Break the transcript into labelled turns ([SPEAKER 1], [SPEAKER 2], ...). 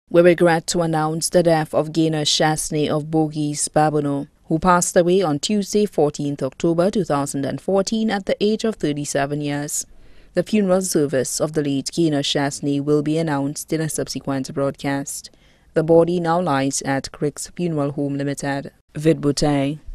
[SPEAKER 1] We regret to announce the death of Gayner Chastenet of Bogies, Babonneau, who passed away on Tuesday, 14th October 2014 at the age of 37 years. The funeral service of the late Gayner Chastenet will be announced in a subsequent broadcast. The body now lies at Crick's Funeral Home Limited, Vidbouteille.